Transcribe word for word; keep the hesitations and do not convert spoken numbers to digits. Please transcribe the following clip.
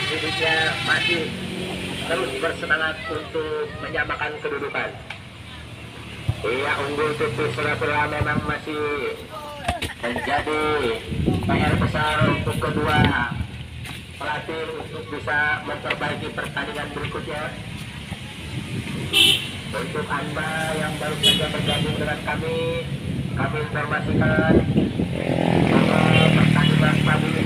Indonesia masih terus bersemangat untuk menyamakan kedudukan. Iya, unggul tipis Surabaya memang masih menjadi P R besar untuk kedua pelatih untuk bisa memperbaiki pertandingan berikutnya. Untuk Anda yang baru saja bergabung dengan kami, kami informasikan bahwa pertandingan pagi